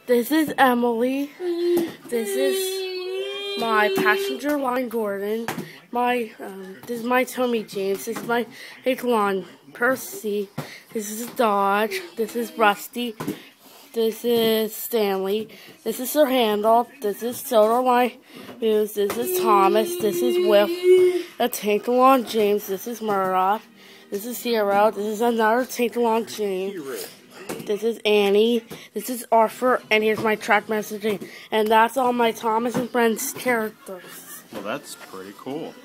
This is Emily. This is my passenger line Gordon. This is my Tommy James. This is my Hicklon Percy. This is Dodge. This is Rusty. This is Stanley. This is Sir Handel. This is Soda My News. This is Thomas. This is Whip. A Tankalon James. This is Murdoch. This is Hero. This is another Tankalon James. This is Annie. This is Arthur. And here's my track messaging. And that's all my Thomas and Friends characters. Well, that's pretty cool.